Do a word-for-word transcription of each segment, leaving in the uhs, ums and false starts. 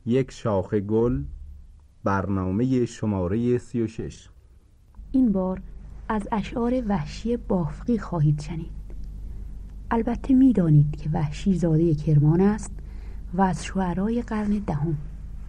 یک شاخه گل، برنامه شماره سی و شش. این بار از اشعار وحشی بافقی خواهید شنید. البته می دانید که وحشی زاده کرمان است و از شعرای قرن دهم.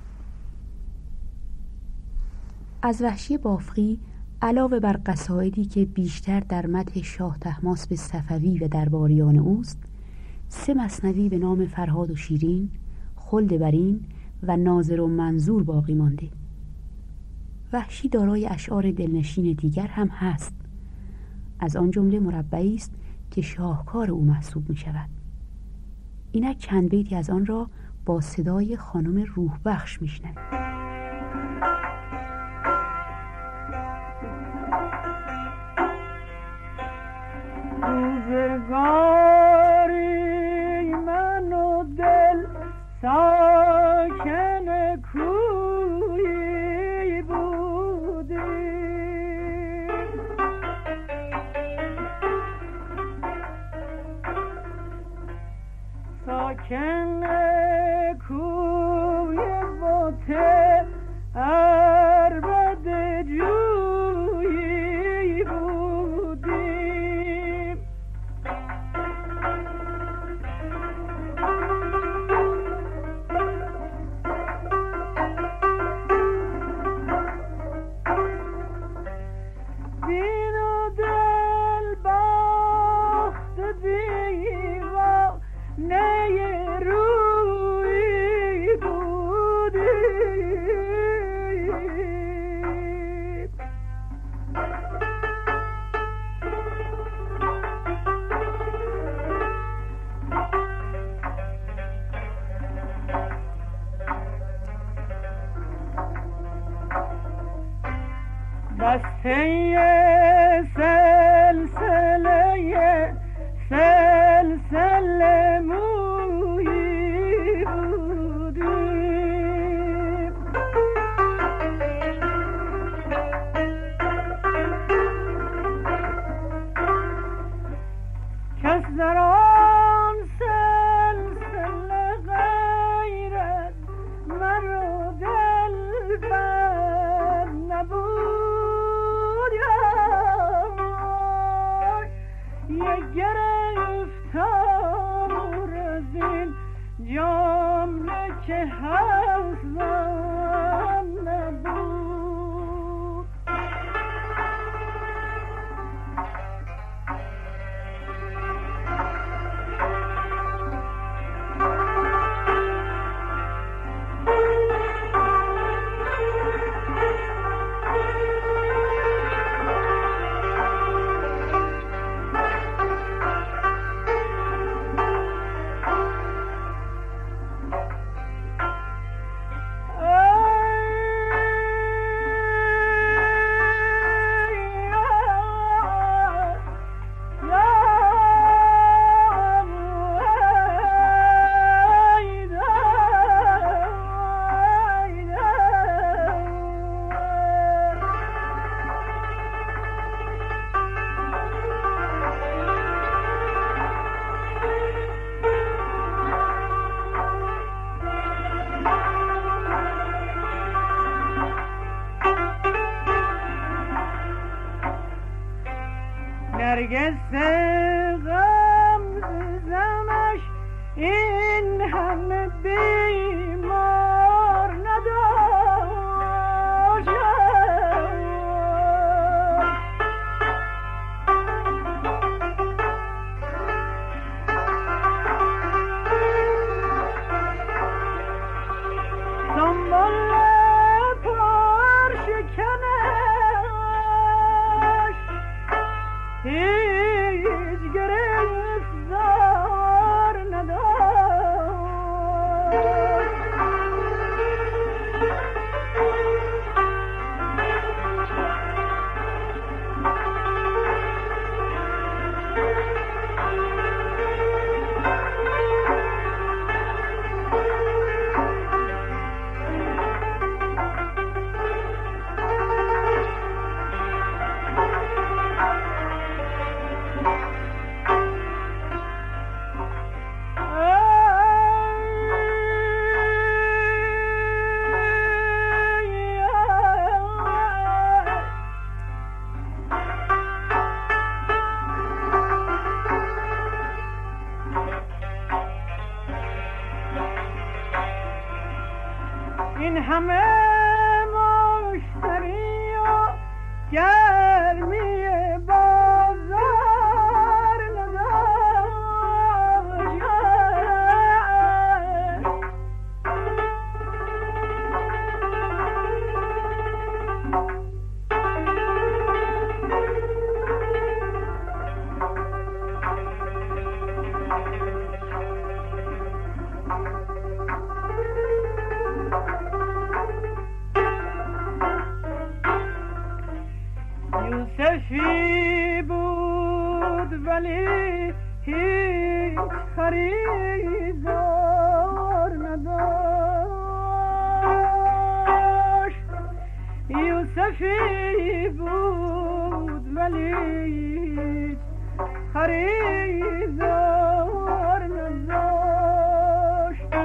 از وحشی بافقی علاوه بر قصایدی که بیشتر در مدح شاه طهماسب صفوی و درباریان اوست، سه مثنوی به نام فرهاد و شیرین، خلد برین و ناظر و منظور باقی مانده. وحشی دارای اشعار دلنشین دیگر هم هست. از آن جمله مربعی است که شاهکار او محسوب می شود. اینک چند بیتی از آن را با صدای خانم روح بخش می شنویم. روزگاری من و دل ساکن کویی بودیم، ساکن کوی بت عربد جویی بودیم. دین و دل باخت دیوانه رویی بودیم. بسته سلسله سلسله مویی بودیم. کس در آن سلسله غیرت مرا دلبر نبود. یک گرفتار از این جامعه که حوضم نبود. نرگس غم زمش این همه بیمار نداشت. سنبل پرشکنش هیچ این همه مشتری و گرمی بازار نداشت. یوسفی بود ولی هیچ خریدار نداشت. یوسفی بود ولی هیچ خریدار نداشت.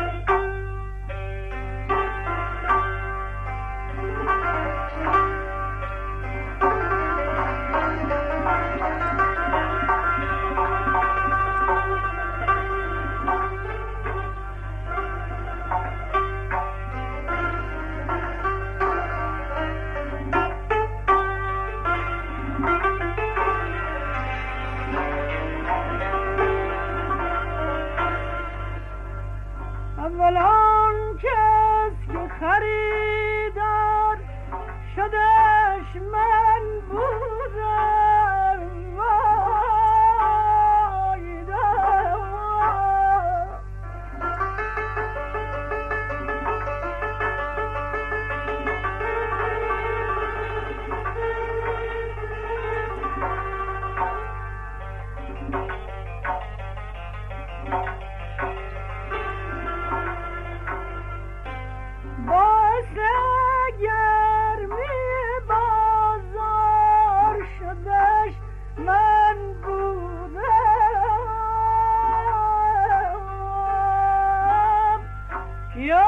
اول آن کس که خریدار شدش من بودم. وای دار باعث گرمی بازار شدش من بودم. یا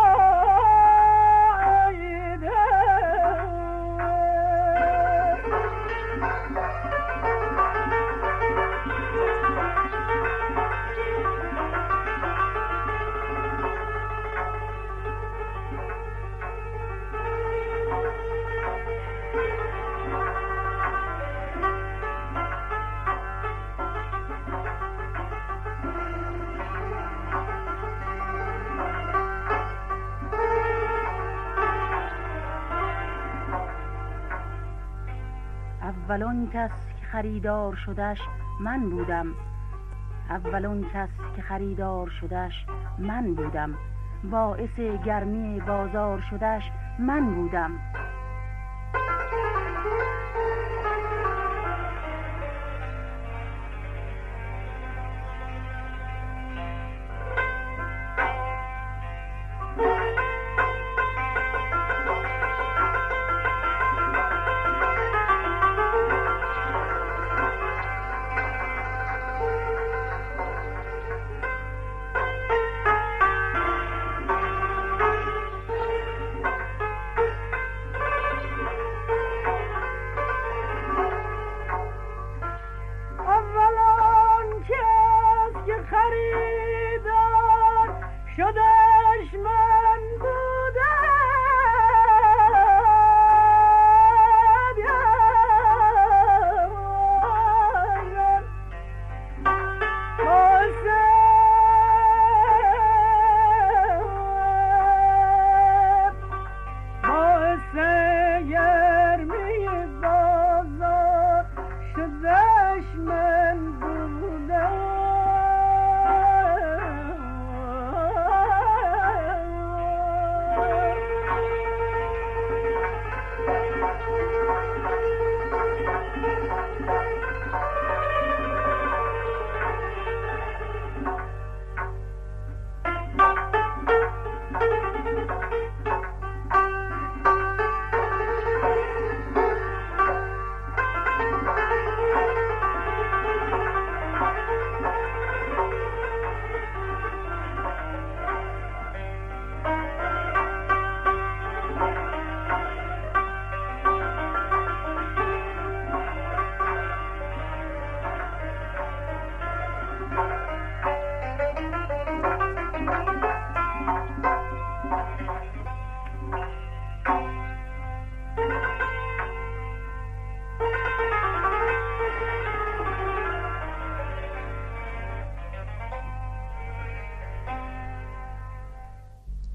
اول آن کس که خریدار شدش من بودم. اول آن کس که خریدار شدش من بودم. باعث گرمی بازار شدش من بودم.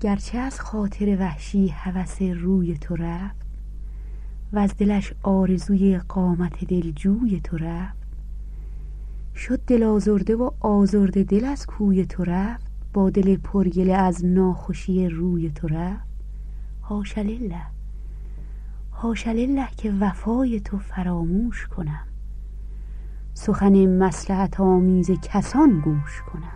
گرچه از خاطر وحشی هوس روی تو رفت و از دلش آرزوی قامت دلجوی تو رفت، شد دل آزرده و آزرده دل از کوی تو رفت، با دل پرگله از ناخوشی روی تو رفت. حاش لله حاش لله که وفای تو فراموش کنم، سخن مصلحت آمیز کسان گوش کنم.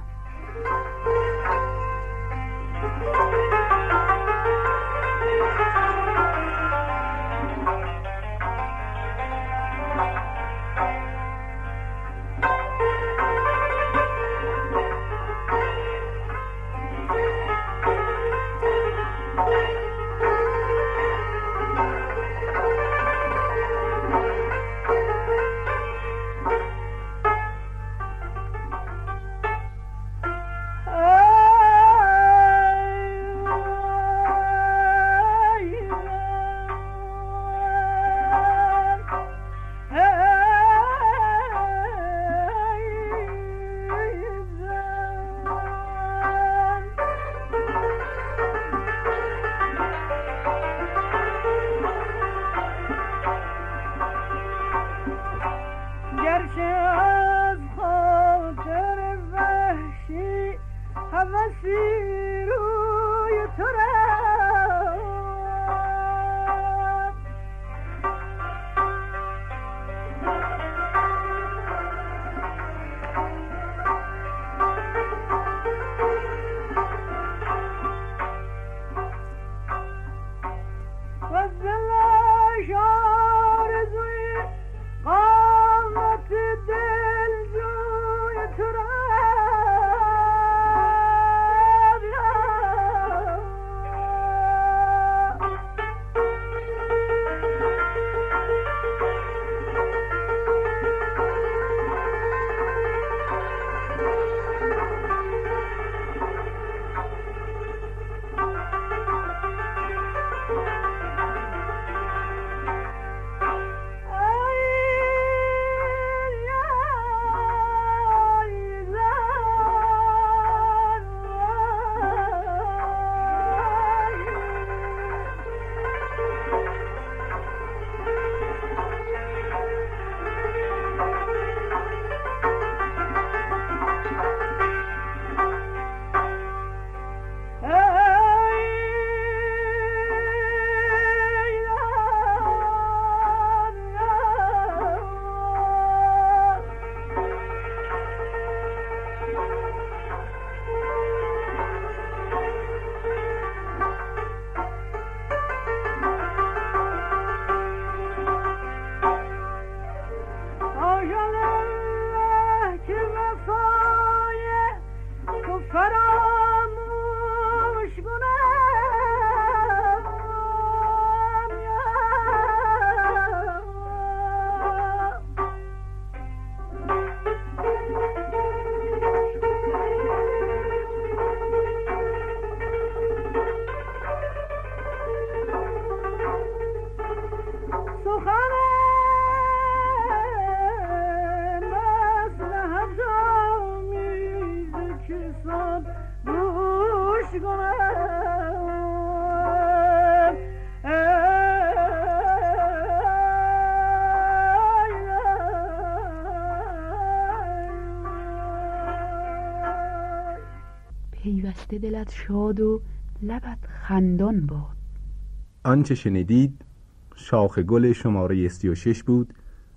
پیوسته دلت شاد و لبت خندان باد. آنچه شنیدید شاخ گل شماره سی و شش بود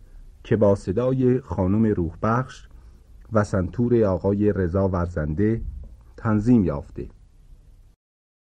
که با صدای خانم روح بخش و سنتور آقای رضا ورزنده تنظیم یافته.